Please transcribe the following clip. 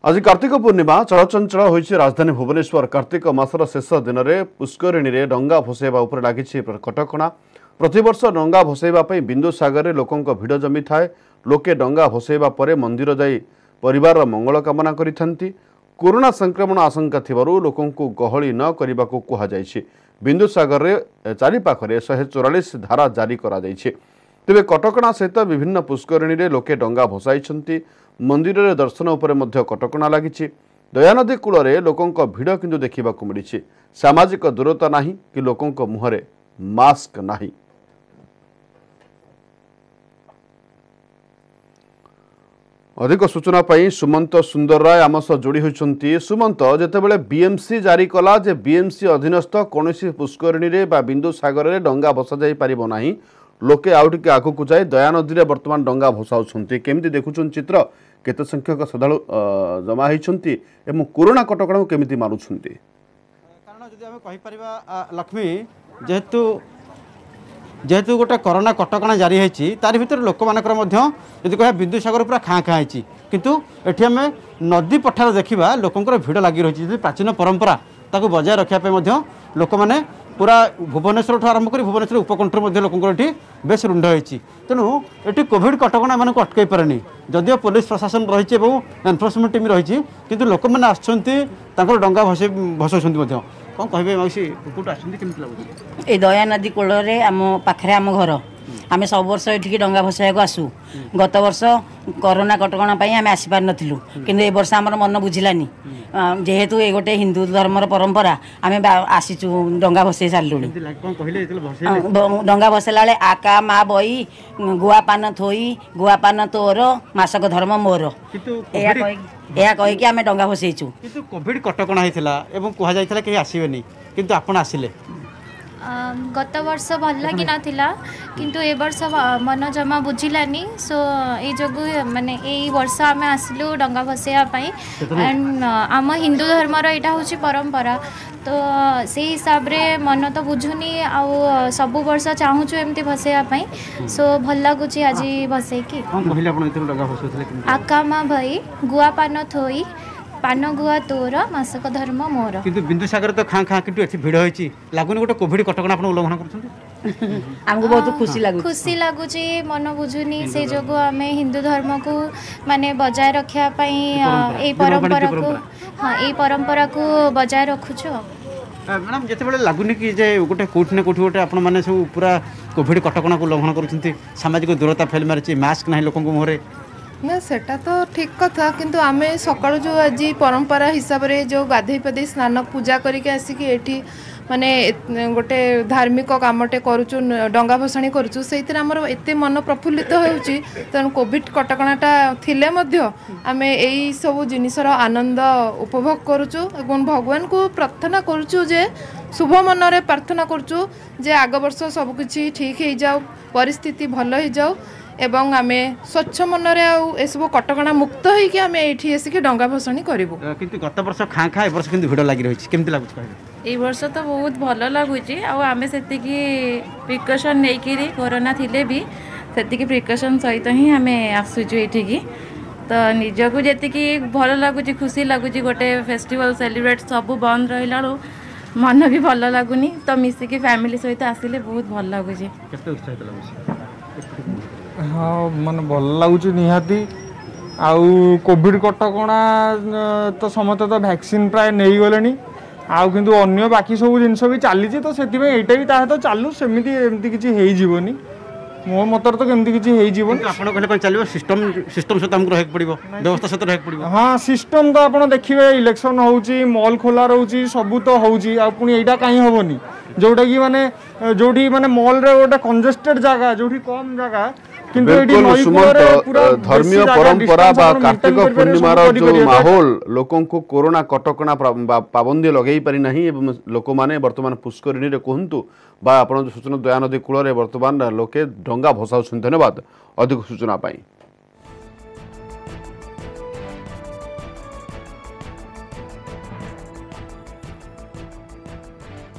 आज कार्तिक पूर्णिमा चलचंचल होइछि राजधानी भुवनेश्वर। कार्तिक मासर शेष दिन में पुष्करिणी में डंगा भसैबा उपर लागिछि कटकणा। प्रतिवर्ष डंगा भसैबा पई बिंदुसागर रे लोकंक भिड़ जमी थाए। लोके डंगा भसैबा परे मंदिर जाई परिवार मंगल कामना करिथांती। कोरोना संक्रमण आशंका थिबारु लोकंकु गहली न करिबाकु कुहा जायछि। बिंदुसागर रे चारिपाखरे 144 धारा जारी करा जायछि। तेबे कटकणा सहित विभिन्न पुष्करिणी रे लोके डंगा भसाइछंती। मंदिर रे दर्शन उपरे मध्य कटकणा लागिछि। दयानदी कूल रे लोकंक भिड़ किंतु देखिबाकु मिलिछि। सामाजिक दूरता नाही कि लोकंक मुहरे मास्क नाही। अधिक सूचना पाई सुमंत सुंदर राय आम सह जोड़ी होती। सुमंत, जितेबाला बीएमसी जारी कला जे बीएमसी अधीनस्थ कौन पुष्करिणी रे बा बिंदुसागर रे डंगा भसा जाई परिबो नाही, लोके आउ टिके आगकु जाई दयानदी रे वर्तमान डंगा भसाउछंती। केमिति देखुछन चित्र, केते संख्यक श्रद्धालु जमा होइछंती एवं कोरोना कटकणा केमिति मारुछंती? कारण जदि आमे कहि परिबा लक्ष्मी, जेहेतु गोटे कोरोना कटकणा जारी होती तार भर लोक मानकर कह बिंदुसागर पूरा खाँ खाँ होती, किंतु एठी आमे नदी पठार देखा लोकंर भिड़ लगी रही। प्राचीन परंपरा ताकू बजाय रखापी लोक मैंने पूरा भुवनेश्वर आरंभ कर भुवनेश्वर उपकंठ लोक बेस रुंड होती। तेणु ये कोविड कटकणा मानक अटकई पारे। जदिव पुलिस प्रशासन रही एनफोर्समेंट टीम रही, किंतु लोक मैंने आसकर डंगा भसाउं। कौन कहे मौसी कौट ए दया नदी कूल आम पाखे आम घर आम सब वर्ष ये डंगा भसाइक आसू। गत वर्ष कोरोना कटकणा आम आसीपार नथिलु, किंतु ए वर्ष आमर मन बुझिलानी। जेहेतु ये गोटे हिंदू धर्मर परंपरा आम आसीचु डंगा भसई सारू। डंगा भसैला बेले आका मा बई गुआ पान थोई गुआ पान तोर मासक धर्म मोर या कहीकि आम डंगा भसईचु। कोविड कटकणा होता कहुला कहीं आसबेनि, किंतु आपण आसिले। गत वर्ष भल लगी नाथिला, किंतु ए वर्ष मन जमा बुझिलानी। सो ए जगु माने ए वर्ष आमे आसिलु डंगा भसैया पई। एंड आम हिंदू धर्मर एटा होची परंपरा, तो से हिसाब रे मन तो बुझुनी आ सब वर्ष चाहूछु एमती भसैया पई। सो भल लागुची आज भसै की। कोन कहिला आपण इतरो डंगा भसौथले कि आकामा भाई गुआ पान थोई पान गुआ तोर मासक धर्म मोर। किंतु बिंदुसागर तो खाँ खाँ किंतु एठी भिड़ होईची लागुनी गोटे कोविड कटकणा आपण उल्लंघन करछन। हमको बहुत खुशी लागुची मन बुझुनी। से जगो आमे हिंदू धर्म को माने बजाय रखिया पई ए परंपरा को ए परंपरा को बजाय रखुछु। मैडम जिते लगुनि कि जे गोटे कौट ना कौट गोटे आपण मैंने सब पूरा कोविड कटकणा को उल्लंघन कर सामाजिक दूरता फेल मारी मास्क ना लोक मुहरे ना सेटा तो ठीक कथा, किंतु आमे सकाळु जो आज परंपरा हिसाब रे जो गाधई पदे स्नान पूजा करके आसिकी एठी माने गोटे धार्मिक कामटे करूचु डंगा भसाणी करूचु सेतिर हमर एते मन प्रफुल्लित होउची। तेणु कोविड कटकणाटा थिले मध्य आमे एई सब जिनिसर आनंद उपभोग करूचु एवं भगवान को प्रार्थना करूचु जे शुभ मन रे प्रार्थना करूचु जे आग वर्ष सब किछि ठीक हो जाऊ, परिस्थिति भल हो जाऊ एवं आमे स्वच्छ मन रे ए सब कटकणा मुक्त होइके आमे एठी आसिके डंगा भसाणी करिवु। किंतु गत वर्ष खाँ खाँ ए वर्ष किंतु भिड़ लगी रही केमति लागुछ कहबे? ए वर्ष तो बहुत भल लगुची आ आमे सेतिकी प्रिकॉशन नेकिरी कोरोना थिले भी सेतिकी प्रिकॉशन सहित ही आमे आसुचु एठिकी। तो निजको जेतिकी भल लगुची खुशी लगुची गोटे फेस्टिवल सेलिब्रेट सब बंद रहिलाळो मन भी भल लगुनी। तो मिसिकी फैमिली सहित आसिले बहुत भल लगुची। केते उत्साहित लागुची? हाँ मन भल लगुच निहाती। आउ कोविड कटकणा तो समस्त तो वैक्सीन प्राय नहीं गले आउ किंतु अन्य बाकी सब जिनस भी चली तो से यहाँ भी ताहे तो चालू सेमती एमती किसी हो जीवनी मो मतर तो केमती किसी हो जीवनी। आपन कहले चलियो सिस्टम सहित हमको रहक पड़िबो, व्यवस्था सहित रहक पड़िबो। हाँ सिस्टम तो आपन देखिए इलेक्शन होउची मॉल खोला रहउची सब तो होउची आ पुनी एटा काई होबनी जोटा कि माने जोठी माने मॉल रे गोटे कंजेस्टेड जगह जोठी कम जगह धर्मीय परंपरा कार्तिक पूर्णिमार जो माहौल लोकों को कोरोना कटकणा पाबंदी लगे पारि नहीं लोक मैंने वर्तमान पुष्करिणी रे कहतु बा आप सूचना दयानदी कूल वर्तमान लोके डंगा भसाउछन। धन्यवाद अधिक सूचना पाई।